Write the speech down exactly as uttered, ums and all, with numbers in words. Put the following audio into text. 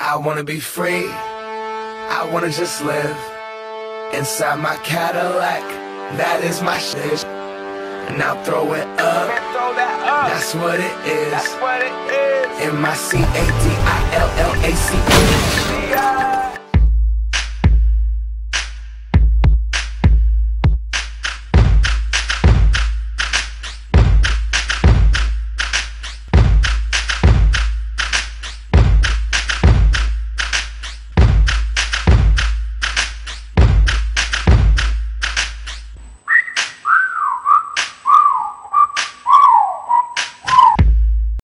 I wanna be free, I wanna just live inside my Cadillac, that is my shit. Now throw it up, that's what it is. M I C A D I L L A C H.